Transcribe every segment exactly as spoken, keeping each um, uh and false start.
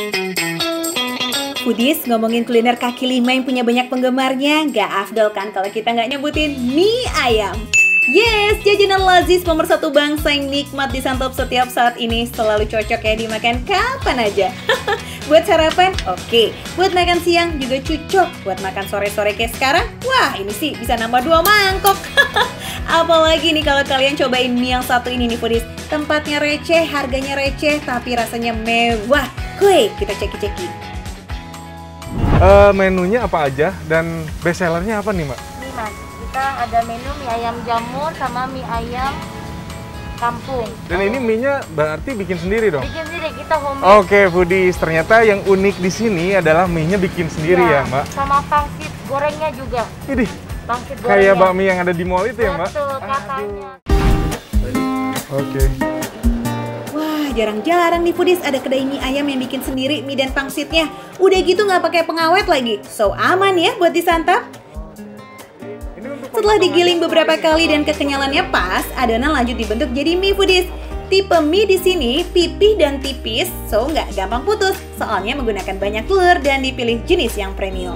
Foodies, ngomongin kuliner kaki lima yang punya banyak penggemarnya, gak afdol kan kalau kita nggak nyebutin mie ayam. Yes, jajanan lazis nomor satu bangsa yang nikmat disantap setiap saat ini, selalu cocok ya dimakan kapan aja. Buat sarapan, oke. Okay. Buat makan siang juga cocok. Buat makan sore-sore kayak sekarang, wah ini sih bisa nambah dua mangkok. Apalagi nih kalau kalian cobain mie yang satu ini nih Foodies. Tempatnya receh, harganya receh, tapi rasanya mewah. Kuy, kita ceki-ceki. Uh, menunya apa aja dan best sellernya apa nih, Mbak? Nih Mas, kita ada menu mie ayam jamur sama mie ayam kampung. Dan oh. ini mie-nya berarti bikin sendiri dong? Bikin sendiri, kita homemade. Oke, okay, Foodies, ternyata yang unik di sini adalah mie-nya bikin sendiri ya, ya Mbak? Sama pangsit gorengnya juga. Ini pangsit gorengnya. Kayak bakmi yang ada di mall itu ya, Mbak? Betul, katanya. Oke. Okay. Jarang-jarang nih Foodies ada kedai mie ayam yang bikin sendiri mie dan pangsitnya. Udah gitu nggak pakai pengawet lagi. So aman ya buat disantap. Setelah digiling beberapa kali dan kekenyalannya pas, adonan lanjut dibentuk jadi mie Foodies. Tipe mie di sini pipih dan tipis, so nggak gampang putus. Soalnya menggunakan banyak telur dan dipilih jenis yang premium.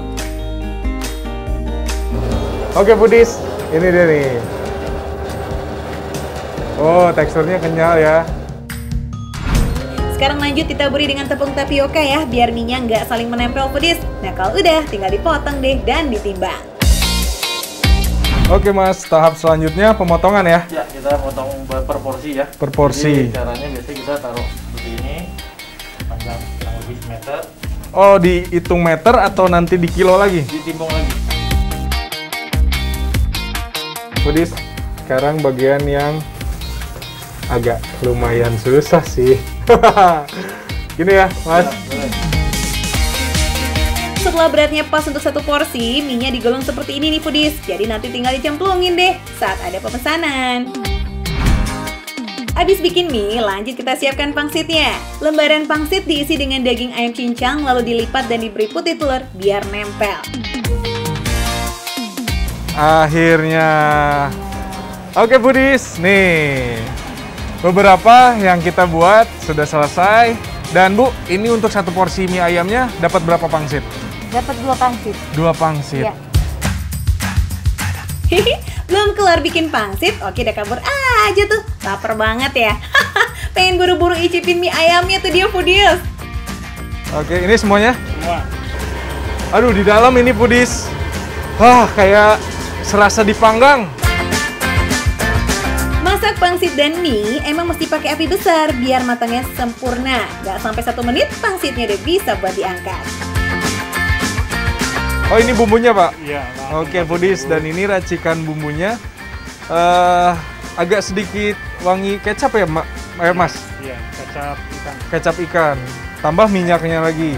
Oke Foodies, ini dia nih. Oh, teksturnya kenyal ya. Sekarang lanjut ditaburi dengan tepung tapioka ya, biar mie-nya nggak saling menempel Foodies. Nah kalau udah, tinggal dipotong deh dan ditimbang. Oke Mas, tahap selanjutnya pemotongan ya? Ya, kita potong per porsi ya. Per porsi. Jadi, caranya biasanya kita taruh begini, panjang kurang lebih semeter. Oh, dihitung meter atau nanti di kilo lagi? Ditimbang lagi. Foodies, sekarang bagian yang agak lumayan susah sih. Gini ya, Mas. Ya, setelah beratnya pas untuk satu porsi, mie-nya digulung seperti ini nih Foodies. Jadi nanti tinggal dicemplungin deh saat ada pemesanan. Abis bikin mie, lanjut kita siapkan pangsitnya. Lembaran pangsit diisi dengan daging ayam cincang, lalu dilipat dan diberi putih telur biar nempel. Akhirnya. Oke Foodies, nih. Beberapa yang kita buat sudah selesai. Dan Bu, ini untuk satu porsi mie ayamnya dapat berapa pangsit? Dapat dua pangsit. Dua pangsit. Ya. Belum kelar bikin pangsit, oke udah kabur aja tuh. Laper banget ya. Pengen buru-buru icipin mie ayamnya tuh dia Foodies. Oke, ini semuanya? Semua. Aduh, di dalam ini Foodies. Wah, kayak serasa dipanggang. Masak pangsit dan mie emang mesti pakai api besar biar matangnya sempurna. Gak sampai satu menit pangsitnya udah bisa buat diangkat. Oh ini bumbunya Pak? Iya. Oke Foodies, dan ini racikan bumbunya uh, agak sedikit wangi kecap ya Ma eh, Mas? Iya, kecap ikan. Kecap ikan, tambah minyaknya lagi.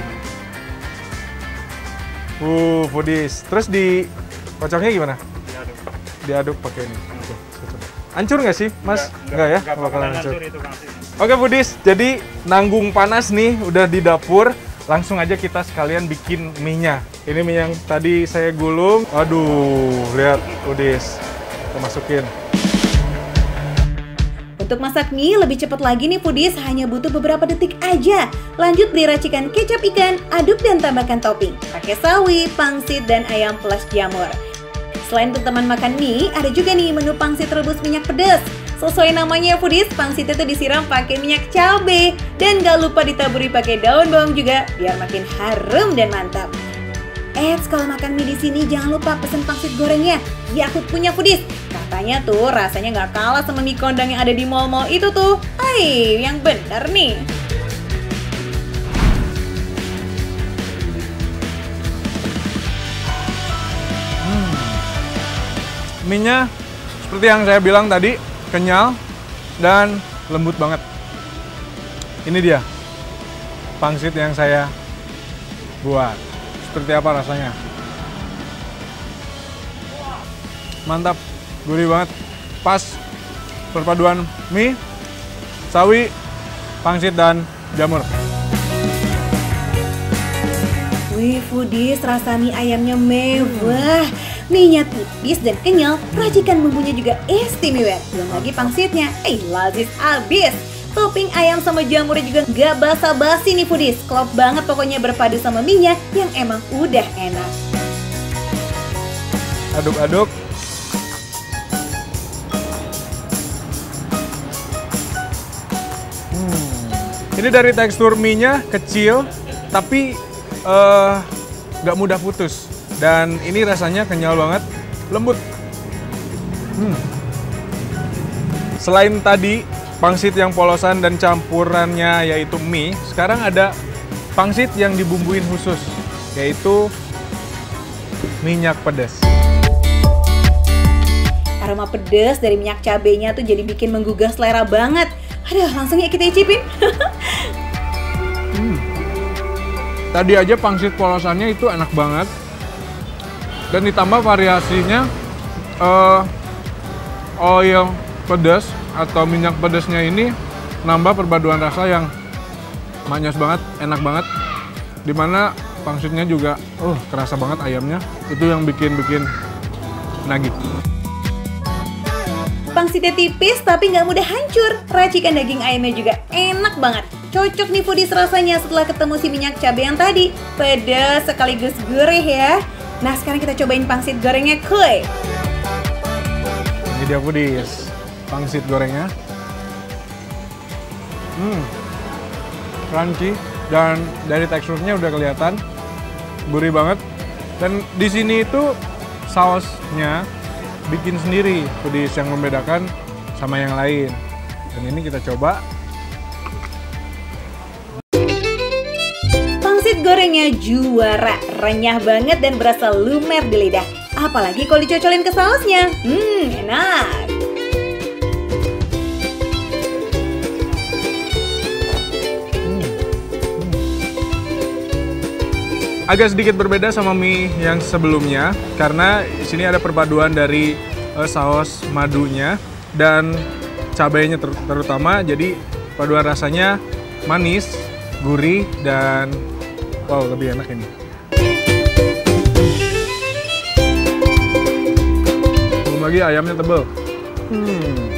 Uh, Foodies. Terus di kocoknya gimana? Diaduk. Diaduk pakai ini. Oke, saya coba. Hancur nggak sih, Mas? Enggak, enggak ya? enggak bakalan hancur. hancur itu pangsitnya. Oke Foodies, jadi nanggung panas nih, udah di dapur. Langsung aja kita sekalian bikin mie-nya. Ini mie yang tadi saya gulung. Aduh, lihat Foodies. Kita masukin. Untuk masak mie lebih cepat lagi nih Foodies, hanya butuh beberapa detik aja. Lanjut beri racikan kecap ikan, aduk dan tambahkan topping. Pakai sawi, pangsit, dan ayam plus jamur. Selain untuk teman makan mie, ada juga nih menu pangsit rebus minyak pedas. Sesuai namanya Foodies, pangsitnya tuh disiram pakai minyak cabai. Dan gak lupa ditaburi pakai daun bawang juga, biar makin harum dan mantap. Eits, kalau makan mie di sini jangan lupa pesen pangsit gorengnya. Yakut punya Foodies. Katanya tuh rasanya gak kalah sama mie kondang yang ada di mall-mall itu tuh. Hai, yang bener nih. Mie-nya seperti yang saya bilang tadi, kenyal dan lembut banget. Ini dia pangsit yang saya buat. Seperti apa rasanya? Mantap, gurih banget. Pas perpaduan mie, sawi, pangsit, dan jamur. Wih Foodies, rasa mie ayamnya mewah. Mie-nya tipis dan kenyal, racikan bumbunya juga istimewa. Belum lagi pangsitnya, eh lazis abis. Topping ayam sama jamurnya juga nggak basa-basi nih foodies. Klop banget pokoknya berpadu sama mie-nya yang emang udah enak. Aduk-aduk. Hmm. Ini dari tekstur mie-nya kecil, tapi uh, nggak mudah putus. Dan ini rasanya kenyal banget, lembut. Hmm. Selain tadi pangsit yang polosan dan campurannya yaitu mie, sekarang ada pangsit yang dibumbuin khusus, yaitu minyak pedas. Aroma pedas dari minyak cabenya tuh jadi bikin menggugah selera banget. Aduh, langsung ya kita icipin. hmm. Tadi aja pangsit polosannya itu enak banget. Dan ditambah variasinya uh, oil pedas atau minyak pedasnya ini nambah perpaduan rasa yang manis banget, enak banget. Dimana pangsitnya juga, uh, kerasa banget ayamnya. Itu yang bikin-bikin nagih. Pangsitnya tipis tapi nggak mudah hancur. Racikan daging ayamnya juga enak banget. Cocok nih foodies rasanya setelah ketemu si minyak cabai yang tadi. Pedas sekaligus gurih ya. Nah sekarang kita cobain pangsit gorengnya kuy. Ini dia foodies, pangsit gorengnya. Hmm, crunchy dan dari teksturnya udah kelihatan gurih banget. Dan di sini itu sausnya bikin sendiri, foodies, yang membedakan sama yang lain. Dan ini kita coba. Pangsit gorengnya juara, renyah banget dan berasa lumer di lidah. Apalagi kalau dicocolin ke sausnya, hmm enak. Agak sedikit berbeda sama mie yang sebelumnya karena di sini ada perpaduan dari uh, saus madunya dan cabainya ter terutama, jadi paduan rasanya manis, gurih, dan wow, lebih enak ini. Belum lagi ayamnya tebel. Hmm.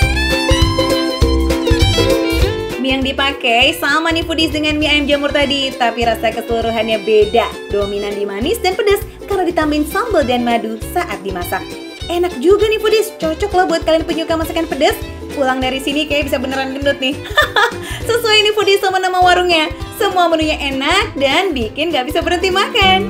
Mie yang dipakai sama nih foodies dengan mie ayam jamur tadi, tapi rasa keseluruhannya beda. Dominan di manis dan pedas karena ditambahin sambal dan madu saat dimasak. Enak juga nih foodies, cocok loh buat kalian penyuka masakan pedas. Pulang dari sini kayak bisa beneran gendut nih. Sesuai nih foodies sama nama warungnya. Semua menunya enak dan bikin gak bisa berhenti makan.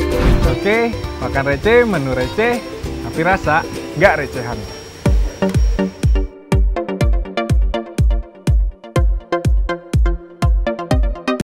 Oke, makan receh, menu receh, tapi rasa gak recehan.